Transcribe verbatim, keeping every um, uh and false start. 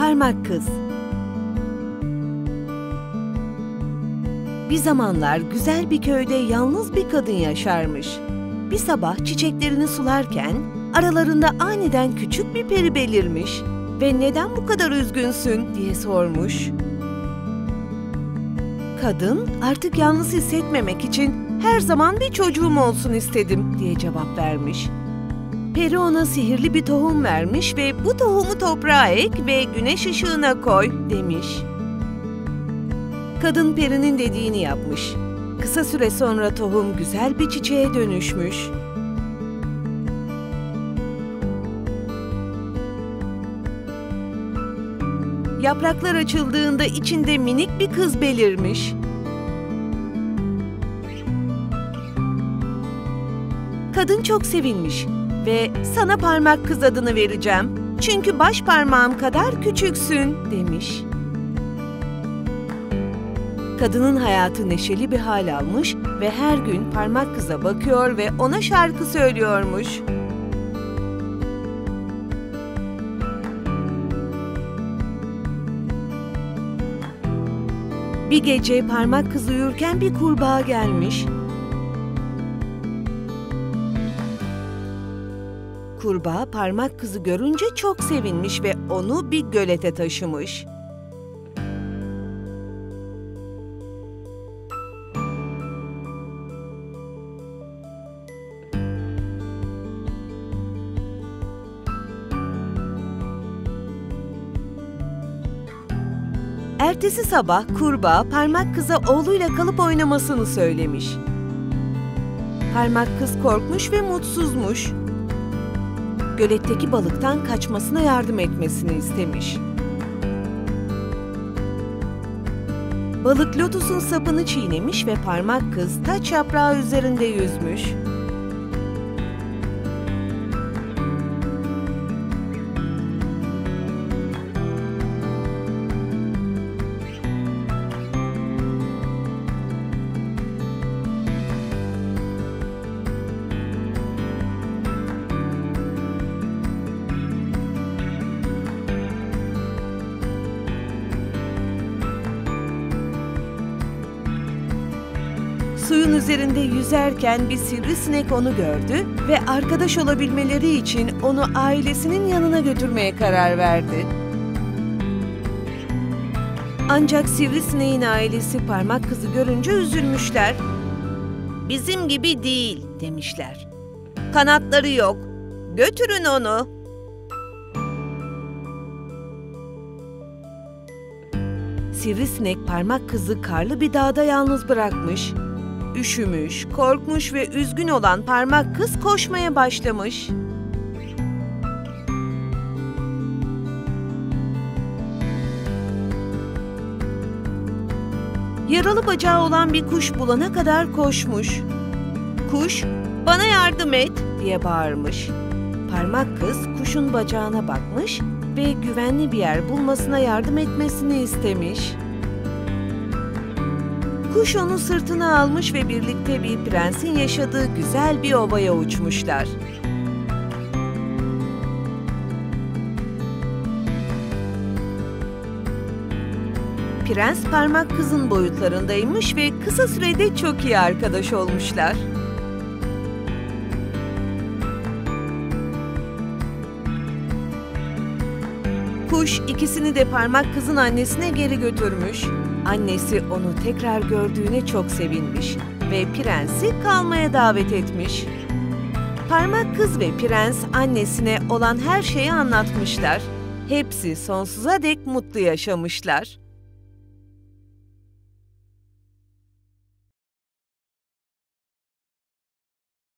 Parmak Kız. Bir zamanlar güzel bir köyde yalnız bir kadın yaşarmış. Bir sabah çiçeklerini sularken aralarında aniden küçük bir peri belirmiş ve "Neden bu kadar üzgünsün?" diye sormuş. Kadın, "Artık yalnız hissetmemek için her zaman bir çocuğum olsun istedim." diye cevap vermiş. Peri ona sihirli bir tohum vermiş ve "Bu tohumu toprağa ek ve güneş ışığına koy." demiş. Kadın perinin dediğini yapmış. Kısa süre sonra tohum güzel bir çiçeğe dönüşmüş. Yapraklar açıldığında içinde minik bir kız belirmiş. Kadın çok sevinmiş ve "Sana Parmak Kız adını vereceğim. Çünkü baş parmağım kadar küçüksün." demiş. Kadının hayatı neşeli bir hal almış ve her gün Parmak Kız'a bakıyor ve ona şarkı söylüyormuş. Bir gece Parmak Kız uyurken bir kurbağa gelmiş. Kurbağa Parmak Kız'ı görünce çok sevinmiş ve onu bir gölete taşımış. Ertesi sabah kurbağa Parmak Kız'a oğluyla kalıp oynamasını söylemiş. Parmak Kız korkmuş ve mutsuzmuş. Göletteki balıktan kaçmasına yardım etmesini istemiş. Balık lotusun sapını çiğnemiş ve Parmak Kız taç yaprağı üzerinde yüzmüş. Suyun üzerinde yüzerken bir sivrisinek onu gördü ve arkadaş olabilmeleri için onu ailesinin yanına götürmeye karar verdi. Ancak sivrisineğin ailesi Parmak Kız'ı görünce üzülmüşler. "Bizim gibi değil." demişler. "Kanatları yok. Götürün onu." Sivrisinek Parmak Kız'ı karlı bir dağda yalnız bırakmış. Üşümüş, korkmuş ve üzgün olan Parmak Kız koşmaya başlamış. Yaralı bacağı olan bir kuş bulana kadar koşmuş. Kuş, "Bana yardım et." diye bağırmış. Parmak Kız kuşun bacağına bakmış ve güvenli bir yer bulmasına yardım etmesini istemiş. Kuş onu sırtına almış ve birlikte bir prensin yaşadığı güzel bir ovaya uçmuşlar. Prens Parmak Kız'ın boyutlarındaymış ve kısa sürede çok iyi arkadaş olmuşlar. Kuş ikisini de Parmak Kız'ın annesine geri götürmüş. Annesi onu tekrar gördüğüne çok sevinmiş ve prensi kalmaya davet etmiş. Parmak Kız ve prens annesine olan her şeyi anlatmışlar. Hepsi sonsuza dek mutlu yaşamışlar.